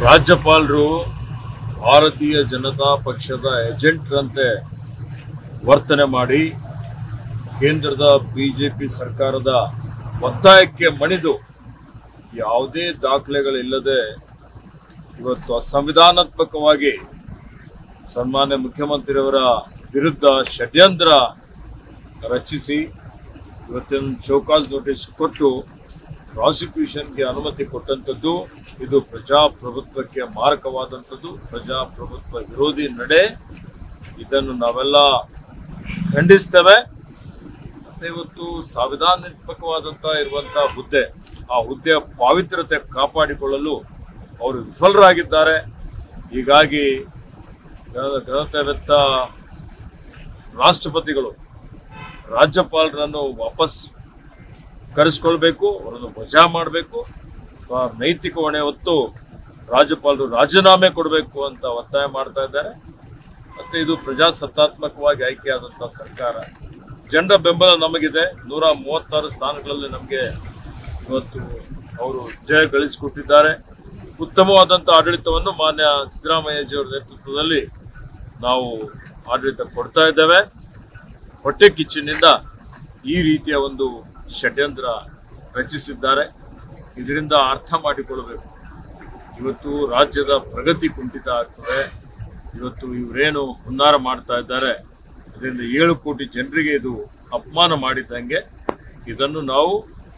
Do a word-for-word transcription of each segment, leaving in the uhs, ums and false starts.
ರಾಜ್ಯಪಾಲರು ಭಾರತೀಯ ಜನತಾ ಪಕ್ಷದ ಏಜೆಂಟ್ರಂತೆ ವರ್ತನೆ ಮಾಡಿ ಕೇಂದ್ರದ ಬಿಜೆಪಿ ಸರ್ಕಾರದ ಒತ್ತಾಯಕ್ಕೆ ಮಣಿದು ಯಾವುದೇ ದಾಖಲೆಗಳಿಲ್ಲದೆ ಇವತ್ತು ಅಸಂವಿಧಾನಾತ್ಮಕವಾಗಿ ಸನ್ಮಾನ್ಯ ಮುಖ್ಯಮಂತ್ರಿಯವರ ವಿರುದ್ಧ ಷಡ್ಯಂತ್ರ ರಚಿಸಿ ಇವತ್ತಿನ ಚೌಕಾಸ್ ನೋಟಿಸ್ ಕೊಟ್ಟು ಪ್ರಾಸಿಕ್ಯೂಷನ್ಗೆ ಅನುಮತಿ ಕೊಟ್ಟಂಥದ್ದು ಇದು ಪ್ರಜಾಪ್ರಭುತ್ವಕ್ಕೆ ಮಾರಕವಾದಂಥದ್ದು, ಪ್ರಜಾಪ್ರಭುತ್ವ ವಿರೋಧಿ ನಡೆ. ಇದನ್ನು ನಾವೆಲ್ಲ ಖಂಡಿಸ್ತೇವೆ. ಮತ್ತೆ ಇವತ್ತು ಸಂವಿಧಾನಾತ್ಮಕವಾದಂಥ ಇರುವಂತಹ ಹುದ್ದೆ, ಆ ಹುದ್ದೆಯ ಪಾವಿತ್ರ್ಯತೆ ಕಾಪಾಡಿಕೊಳ್ಳಲು ಅವರು ವಿಫಲರಾಗಿದ್ದಾರೆ. ಹೀಗಾಗಿ ಘನತೆವೆತ್ತ ರಾಷ್ಟ್ರಪತಿಗಳು ರಾಜ್ಯಪಾಲರನ್ನು ವಾಪಸ್ ಕರೆಸ್ಕೊಳ್ಬೇಕು, ಅವರನ್ನು ವಜಾ ಮಾಡಬೇಕು, ನೈತಿಕ ಹೊಣೆ ಹೊತ್ತು ರಾಜ್ಯಪಾಲರು ರಾಜೀನಾಮೆ ಕೊಡಬೇಕು ಅಂತ ಒತ್ತಾಯ ಮಾಡ್ತಾ ಇದ್ದಾರೆ. ಮತ್ತೆ ಇದು ಪ್ರಜಾಸತ್ತಾತ್ಮಕವಾಗಿ ಆಯ್ಕೆಯಾದಂಥ ಸರ್ಕಾರ. ಜನರ ಬೆಂಬಲ ನಮಗಿದೆ. ನೂರ ಮೂವತ್ತಾರು ಸ್ಥಾನಗಳಲ್ಲಿ ನಮಗೆ ಇವತ್ತು ಅವರು ಜಯ ಗಳಿಸಿಕೊಟ್ಟಿದ್ದಾರೆ. ಉತ್ತಮವಾದಂಥ ಆಡಳಿತವನ್ನು ಮಾನ್ಯ ಸಿದ್ದರಾಮಯ್ಯಜಿಯವರ ನೇತೃತ್ವದಲ್ಲಿ ನಾವು ಆಡಳಿತ ಕೊಡ್ತಾ ಇದ್ದೇವೆ. ಹೊಟ್ಟೆ ಕಿಚ್ಚಿನಿಂದ ಈ ರೀತಿಯ ಒಂದು ಷಡ್ಯಂತ್ರ ರಚಿಸಿದ್ದಾರೆ. ಇದರಿಂದ ಅರ್ಥ ಮಾಡಿಕೊಳ್ಳಬೇಕು, ಇವತ್ತು ರಾಜ್ಯದ ಪ್ರಗತಿ ಕುಂಠಿತ ಆಗ್ತದೆ. ಇವತ್ತು ಇವರೇನು ಹುನ್ನಾರ ಮಾಡ್ತಾ ಇದ್ದಾರೆ, ಇದರಿಂದ ಏಳು ಕೋಟಿ ಜನರಿಗೆ ಇದು ಅಪಮಾನ ಮಾಡಿದ್ದಂಗೆ. ಇದನ್ನು ನಾವು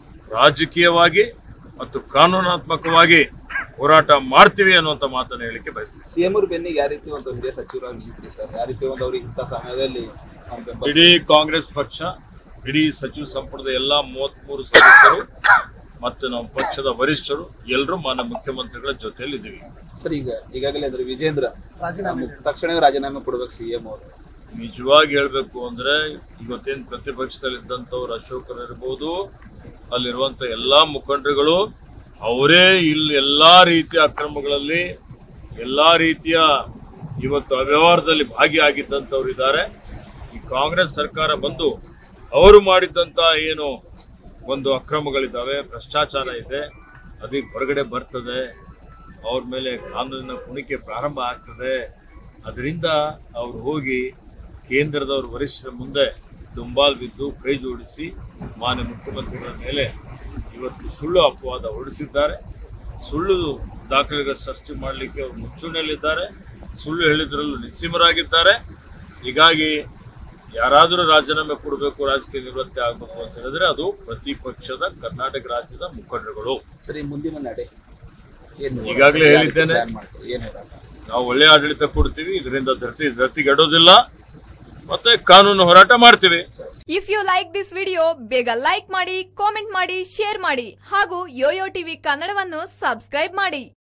ರಾಜಕೀಯವಾಗಿ ಮತ್ತು ಕಾನೂನಾತ್ಮಕವಾಗಿ ಹೋರಾಟ ಮಾಡ್ತೀವಿ ಅನ್ನುವಂಥ ಮಾತನ್ನು ಹೇಳಿಕೆ ಬಯಸ್ತೀವಿ. ಸಿಎಂ ಅವ್ರ ಬೆನ್ನಿಗೆ ಯಾವ ರೀತಿ ಒಂದು ಹಿರಿಯ ಸಚಿವರಾಗಿ ನಿಂತ್ರಿ ಸರ್, ಯಾವ ರೀತಿ ಒಂದು ಅವ್ರಿಗೆ ಇಂಥ ಸಮಯದಲ್ಲಿ ಇಡೀ ಕಾಂಗ್ರೆಸ್ ಪಕ್ಷ, ಇಡೀ ಸಚಿವ ಸಂಪುಟದ ಎಲ್ಲಾ ಮೂವತ್ಮೂರು ಸದಸ್ಯರು ಮತ್ತು ನಮ್ಮ ಪಕ್ಷದ ವರಿಷ್ಠರು ಎಲ್ಲರೂ ಮಾನ್ಯ ಮುಖ್ಯಮಂತ್ರಿಗಳ ಜೊತೆಯಲ್ಲಿ ಇದ್ದೀವಿ. ಸರ್, ಈಗ ಈಗಾಗಲೇ ಅಂದ್ರೆ ವಿಜೇಂದ್ರ ತಕ್ಷಣವೇ ರಾಜೀನಾಮೆ ಕೊಡ್ಬೇಕು ಸಿಎಂ ಅವರು. ನಿಜವಾಗಿ ಹೇಳ್ಬೇಕು ಅಂದ್ರೆ ಇವತ್ತೇನು ಪ್ರತಿಪಕ್ಷದಲ್ಲಿ ಇದ್ದಂಥವ್ರು ಅಶೋಕರ್ ಇರ್ಬೋದು, ಅಲ್ಲಿರುವಂತ ಎಲ್ಲಾ ಮುಖಂಡರುಗಳು ಅವರೇ ಇಲ್ಲಿ ಎಲ್ಲಾ ರೀತಿಯ ಅಕ್ರಮಗಳಲ್ಲಿ ಎಲ್ಲಾ ರೀತಿಯ ಇವತ್ತು ಅವ್ಯವಹಾರದಲ್ಲಿ ಭಾಗಿಯಾಗಿದ್ದಂಥವ್ರು ಇದ್ದಾರೆ. ಈ ಕಾಂಗ್ರೆಸ್ ಸರ್ಕಾರ ಬಂದು ಅವರು ಮಾಡಿದ್ದಂಥ ಏನು ಒಂದು ಅಕ್ರಮಗಳಿದ್ದಾವೆ, ಭ್ರಷ್ಟಾಚಾರ ಇದೆ, ಅದಕ್ಕೆ ಹೊರಗಡೆ ಬರ್ತದೆ, ಅವ್ರ ಮೇಲೆ ಕಾನೂನಿನ ಕುಣಿಕೆ ಪ್ರಾರಂಭ ಆಗ್ತದೆ. ಅದರಿಂದ ಅವ್ರು ಹೋಗಿ ಕೇಂದ್ರದವ್ರ ವರಿಷ್ಠರ ಮುಂದೆ ದುಂಬಾಲ್ ಬಿದ್ದು ಕೈ ಜೋಡಿಸಿ ಮಾನ್ಯ ಮುಖ್ಯಮಂತ್ರಿಗಳ ಮೇಲೆ ಇವತ್ತು ಸುಳ್ಳು ಅಪವಾದ ಹೊರಡಿಸಿದ್ದಾರೆ. ಸುಳ್ಳು ದಾಖಲೆಗಳ ಸೃಷ್ಟಿ ಮಾಡಲಿಕ್ಕೆ ಅವರು ಮುಚ್ಚುಣಿಯಲ್ಲಿದ್ದಾರೆ. ಸುಳ್ಳು ಹೇಳಿದ್ರಲ್ಲೂ ನಿಸ್ಸೀಮರಾಗಿದ್ದಾರೆ. ಹೀಗಾಗಿ ಯಾರಾದರೂ ರಾಜೀನಾಮೆ ಕೊಡಬೇಕು, ರಾಜಕೀಯ ನಿವೃತ್ತಿ ಆಗಬೇಕು ಅಂತ ಹೇಳಿದ್ರೆ ಅದು ಪ್ರತಿಪಕ್ಷದ ಕರ್ನಾಟಕ ರಾಜ್ಯದ ಮುಖಂಡರುಗಳು. ಸರಿ, ಮುಂದಿನ ನಡೆ ಈಗಾಗಲೇ ಹೇಳಿದ್ದೇನೆ, ನಾವು ಒಳ್ಳೆ ಆಡಳಿತ ಕೊಡ್ತೀವಿ, ಇದರಿಂದ ಧರ್ತಿ ಧರ್ತಿಗೆಡೋದಿಲ್ಲ, ಮತ್ತೆ ಕಾನೂನು ಹೋರಾಟ ಮಾಡ್ತೀವಿ. If you like this video ಬೇಗ ಲೈಕ್ ಮಾಡಿ, ಕಾಮೆಂಟ್ ಮಾಡಿ, ಶೇರ್ ಮಾಡಿ ಹಾಗೂ ಯೋಯೋ ಟಿವಿ ಕನ್ನಡವನ್ನು ಸಬ್ಸ್ಕ್ರೈಬ್ ಮಾಡಿ.